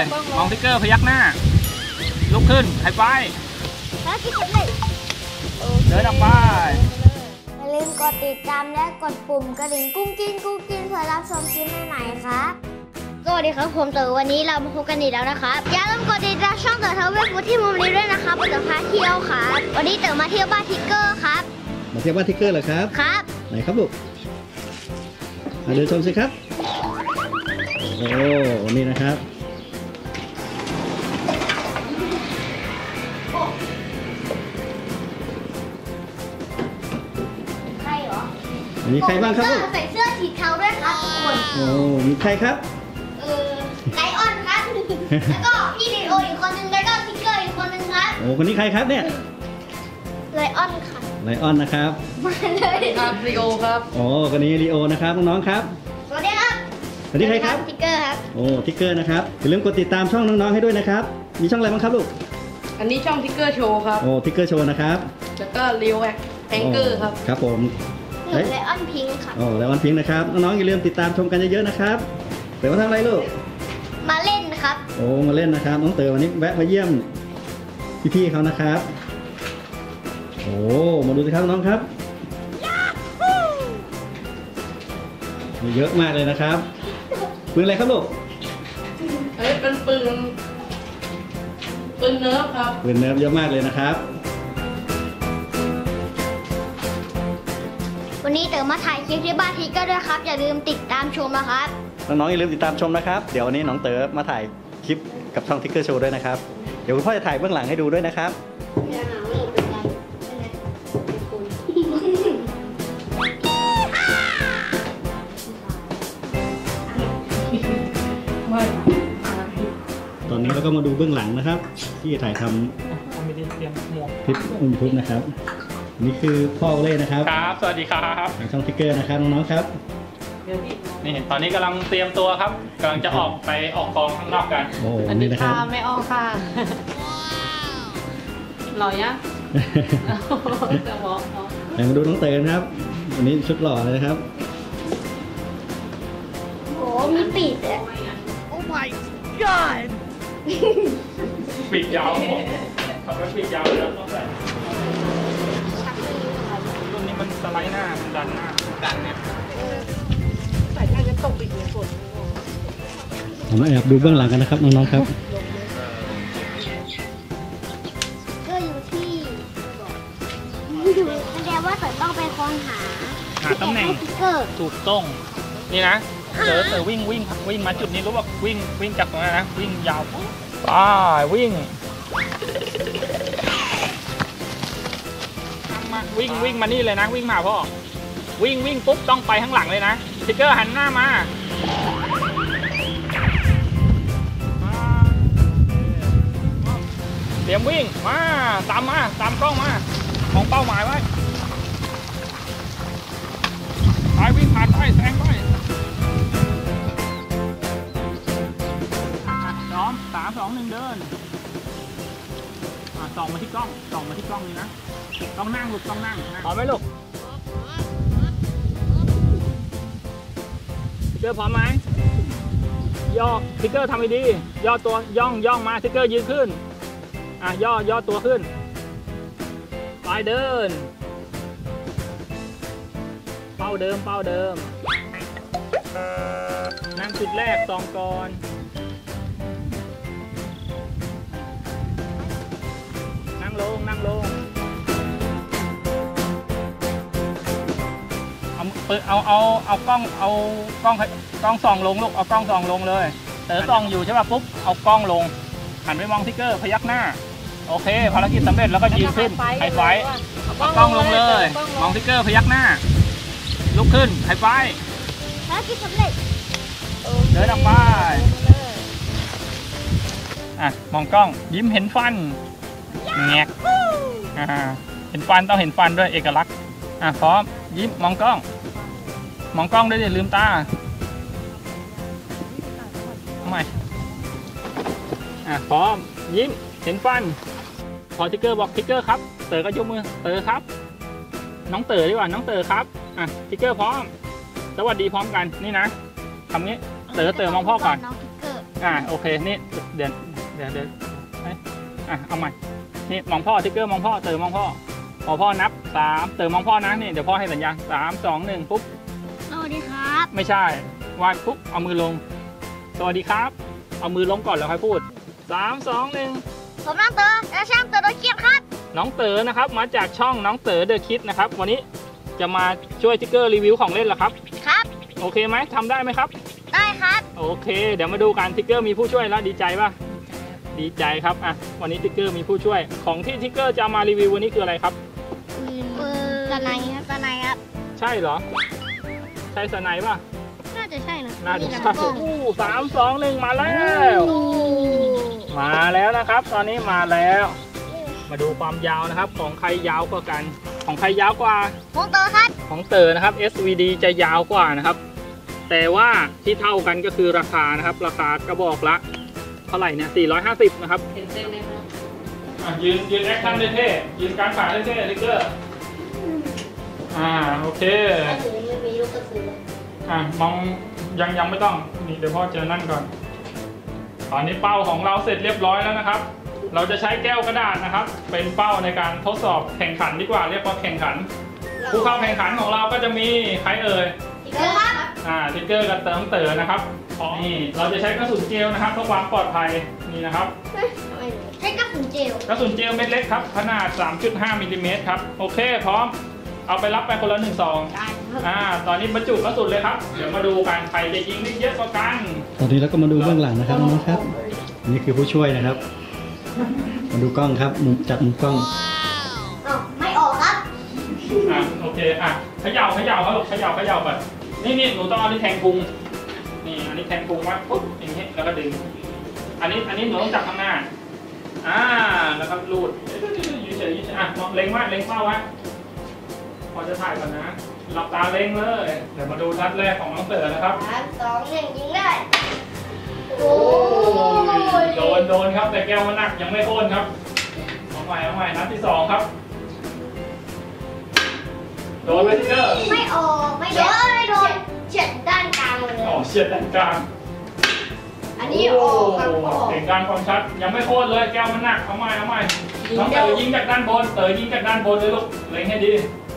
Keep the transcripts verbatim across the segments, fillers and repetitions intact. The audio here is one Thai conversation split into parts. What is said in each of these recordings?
มองทิกเกอร์พยักหน้าลุกขึ้นไฮไฟแล้วที่สำเร็จเดินออกไปอย่าลืมกดติดตามและกดปุ่มกระดิ่งกุ้งกิ้งกุ้งกิ้งเพื่อรับชมคลิปใหม่ๆครับสวัสดีครับผมเต๋อวันนี้เรามาพบกันอีกแล้วนะครับอย่าลืมกดติดตามช่องเต๋อเทเวลฟูดที่มุมนี้ด้วยนะครับเต๋อพาเที่ยวครับวันนี้เต๋อมาเที่ยวบ้านทิกเกอร์ครับมาเที่ยวบ้านทิกเกอร์เหรอครับครับไหนครับลูกมาเดินชมสิครับโอ้นี่นะครับใครเหรอมีใครบ้างครับลูกใส่เสื้อสีเทาด้วยครับทุกคนโอ้มีใครครับเออไลออนครับแล้วก็พี่ลีโออีกคนนึงแล้วก็ทิกเกอร์อีกคนนึงครับโอ้คนนี้ใครครับเนี่ยไลออนค่ะไลออนนะครับมาเลยครับลีโอครับโอ้คนนี้ลีโอนะครับน้องๆครับสวัสดีครับสวัสดีใครครับทิกเกอร์ครับโอ้ทิกเกอร์นะครับอย่าลืมกดติดตามช่องน้องๆให้ด้วยนะครับมีช่องอะไรบ้างครับลูกอันนี้ช่องทิกเกอร์โชว์ครับโอ้ทิกเกอร์โชว์นะครับแล้วก็ลีโอแองเกอร์ครับครับผมไลออนพิงค์ค่ะโอ้ไลออนพิงค์นะครับน้องๆอย่าลืมติดตามชมกันเยอะๆนะครับเต๋อมาทำอะไรลูกมาเล่นครับโอ้มาเล่นนะครับน้องเต๋อวันนี้แวะมาเยี่ยมพี่ๆเขานะครับโอ้มาดูสิครับน้องครับมีเยอะมากเลยนะครับปืนอะไรครับลูกเอ้ยเป็นปืนปืนเนิร์ฟครับปืนเนิร์ฟเยอะมากเลยนะครับวันนี้เต๋อมาถ่ายคลิปที่บ้านทิกเกอร์ด้วยครับอย่าลืมติดตามชมนะครับน้องๆอย่าลืมติดตามชมนะครับเดี๋ยววันนี้น้องเต๋อมาถ่ายคลิปกับช่องทิกเกอร์โชว์ด้วยนะครับเดี๋ยวคุณพ่อจะถ่ายเบื้องหลังให้ดูด้วยนะครับตอนนี้เราก็มาดูเบื้องหลังนะครับที่ถ่ายทำคลิปอุ้มทุบนะครับนี่คือพ่อเล่นะครับครับสวัสดีครับช่องทิกเกอร์นะครับน้องๆครับนี่ตอนนี้กำลังเตรียมตัวครับกำลังจะออกไปออกกองข้างนอกกันโอ้นี่นะครับไม่ออกค่ะหล่อยังจะบอกเดี๋ยวมาดูน้องเต๋อครับวันนี้ชุดหล่อเลยนะครับโอ้มีปีกอ่ะโอ้ my god ปีกยาวทำเป็นปีกยาวแล้วต้องใส่รุ่นนี้มันสไลด์หน้ามันดันหน้าดันเนี่ยใส่หน้าจะตกอีกเลยฝนผมมาแอบดูเบื้องหลังกันนะครับน้องๆครับก็อยู่ที่แสดงว่าเต๋อต้องไปค้นหาหาตำแหน่งถูกต้องนี่นะเต๋อเต๋อวิ่งวิ่งวิ่งมาจุดนี้รู้ป่ะวิ่งวิ่งจากตรงนั้นนะวิ่งยาวไปวิ่งมาวิ่งวิ่งมานี่เลยนะวิ่งมาพ่อวิ่งวิ่งปุ๊บต้องไปข้างหลังเลยนะทิกเกอร์หันหน้ามาเตรียมวิ่งมาตามมาตามกล้องมาของเป้าหมายไว้ไปวิ่งผ่านไปแซงไปพร้อมสามสองหนึ่งเดินส่องมาที่กล้องส่องมาที่กล้องนี่นะต้องนั่งลูกต้องนั่งพร้อมไหมลูกทิกเกอร์พร้อมไหมย่อทิกเกอร์ทำให้ดีย่อตัวย่องย่องมาทิกเกอร์ยืนขึ้นอ่ะย่อย่อตัวขึ้นไปเดินเป้าเดิมเป้าเดิมนั่งจุดแรกส่องก่อนนั่งลงนั่งลงเอาเอาเอาเอากล้องเอากล้องกล้องส่องลงลูกเอากล้องส่องลงเลยเต๋อส่องอยู่ใช่ป่ะปุ๊บเอากล้องลงหันไปมองทิกเกอร์พยักหน้าโอเคภารกิจสำเร็จแล้วก็ยืนขึ้นไฮไฟเอากล้องลงเลยมองทิกเกอร์พยักหน้าลุกขึ้นไฮไฟภารกิจสำเร็จเดินออกไปอ่ะมองกล้องยิ้มเห็นฟันแงกอ่าเห็นฟันต้องเห็นฟันด้วยเอกลักษณ์อ่ะพร้อมยิ้มมองกล้องมองกล้องด้วยดิลืมตาทำไมอ่ะพร้อมยิ้มเห็นฟันพอทิกเกอร์บอกทิกเกอร์ครับเต๋อก็ยกมือเต๋อครับน้องเต๋อดีกว่าน้องเต๋อครับอ่ะทิกเกอร์พร้อมสวัสดีพร้อมกันนี่นะทำงี้เต๋อเต๋อมองพ่อก่อนอ่าโอเคนี่เดี๋ยวเดี๋ยวเดี๋ยวอ่ะเอาใหม่นี่มองพ่อทิกเกอร์มองพ่อเติมมองพ่อพอพ่อนับสามเติมมองพ่อนะนี่เดี๋ยวพ่อให้สัญญาณสามสองหนึ่งปุ๊บสวัสดีครับไม่ใช่วางปุ๊บเอามือลงสวัสดีครับเอามือลงก่อนแล้วค่อยพูดสามสองหนึ่งผมน้องเต๋อและช่างเต๋อโดยเกียรติครับน้องเต๋อนะครับมาจากช่องน้องเต๋อเดอะคิดนะครับวันนี้จะมาช่วยทิกเกอร์รีวิวของเล่นเหรอครับครับโอเคไหมทำได้ไหมครับได้ครับโอเค เดี๋ยวมาดูกันทิกเกอร์มีผู้ช่วยแล้วดีใจป่ะดีใจครับอ่ะวันนี้ทิกเกอร์มีผู้ช่วยของที่ทิกเกอร์จะมารีวิววันนี้คืออะไรครับปืนสไนครับสไนครับใช่เหรอใช่สไนป่ะน่าจะใช่นะน่าจะมีใช่ลำกล้องอู้สามสองหนึ่งมาแล้วมาแล้วนะครับ ตอนนี้มาแล้ว มาดูความยาวนะครับของใครยาวกว่ากันของใครยาวกว่าผมเต๋อครับของเต๋อนะครับ เอส วี ดี จะยาวกว่านะครับแต่ว่าที่เท่ากันก็คือราคานะครับราคากระบอกละเท่าไหร่เนี่ยสี่ร้อยห้าสิบนะครับเห็นเส้นไหมครับอ่ะยืนยืนแอคชั่นเท่ๆยืนกลางขาเท่ๆทิกเกอร์อ่าโอเคไม่มีลูกกระสุนอ่ะมองยังยังไม่ต้องนี่เดี๋ยวพ่อเจอนั่นก่อน ตอนนี้เป้าของเราเสร็จเรียบร้อยแล้วนะครับ เราจะใช้แก้วกระดาษนะครับ เป็นเป้าในการทดสอบแข่งขันดีกว่าเรียกว่าแข่งขัน ผู้เข้าแข่งขันของเราก็จะมีใครเอ่ยเต๋อครับอ่าทิกเกอร์กับเติมเต๋อนะครับนี่เราจะใช้กระสุนเจลนะครับเพื่อความปลอดภัยนี่นะครับใช้กระสุนเจลกระสุนเจลเม็ดเล็กครับขนาด สามจุดห้า มิลลิเมตรครับโอเคพร้อมเอาไปรับไปคนละหนึ่งซองได้ครับอ่าตอนนี้บรรจุกระสุนเลยครับเดี๋ยวมาดูกันใครจะยิงได้เยอะกว่ากันตอนนี้เราก็มาดูเบื้องหลังนะครับน้องๆครับอันนี่คือผู้ช่วยนะครับ มาดูกล้องครับมุมจับมุมกล้องอ้าวไม่ออกครับอ่ะโอเคอ่ะเขย่าเขย่าครับลูกเขย่าเขย่าก่อนนี่นี่หนูต้องเอาที่แทงพุงนี่อันนี้แทงพุงไว้ปุ๊บอย่างนี้แล้วก็ดึงอันนี้อันนี้หนูต้องจับข้างหน้าอ่าแล้วก็รูดยืดเฉยยืดเฉยอ่ะมองเล็งไว้เล็งเป้าไว้พอจะถ่ายก่อนนะหลับตาเล็งเลยเดี๋ยวมาดูนัดแรกของน้องเต๋อนะครับสามสองหนึ่งยิงได้โอ้ยโดนโดนครับแต่แก้วมันหนักยังไม่โค่นครับเอาใหม่เอาใหม่นัดที่สองครับโดนไปที่เกอร์ไม่ออกไม่โดนไม่โดนเฉียดด้านกลางเลยอ๋อเฉียดด้านกลางอันนี้ออกครับออกเก่งการความชัดยังไม่โค่นเลยแก้วมันหนักเอาใหม่เอาใหม่น้องเต๋อยิงจากด้านบนเต๋อยิงจากด้านบนเลยลูกเล็งให้ดี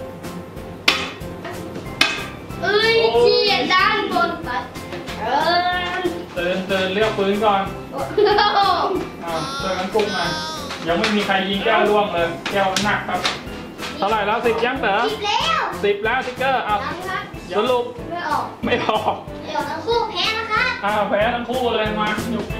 เอ้ยเฉียดด้านบนปัดเออเตือนเตือนเลือกปืนก่อนอ้าวช่วยกันปลุกหน่อยยังไม่มีใครยิงแก้วล่วงเลยแก้วมันหนักครับเท่าไหร่แล้วสิบยังเต๋อผิดแล้วสิบแล้วทิกเกอร์เอายังครับสรุปไม่ออกไม่ออกเดี๋ยวทั้งคู่แพ้นะครับอ้าวแพ้ทั้งคู่เลยมาอยู่